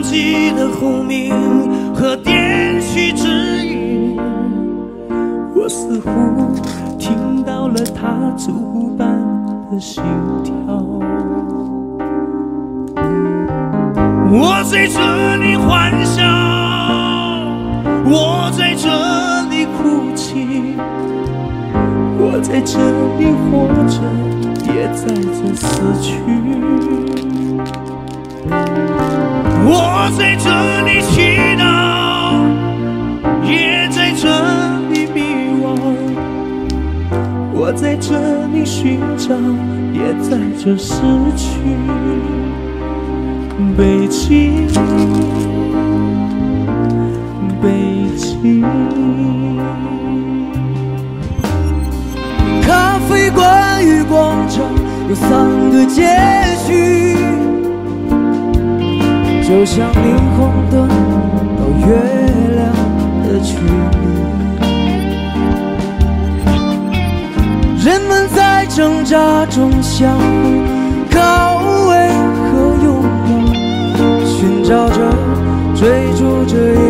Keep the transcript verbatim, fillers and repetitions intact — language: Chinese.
己的轰鸣和电气指引，我似乎听到了他逐步般的心跳。我在这里欢笑，我在这里哭泣，我在这里活着，也在这死去。我在这里祈祷，也在这里迷惘。我在这里寻找，也在这失去。北京，北京。咖啡馆与广场有三个街区，就像霓虹灯到月亮的距离，人们在挣扎中相互靠偎和拥抱，寻找着，追逐着。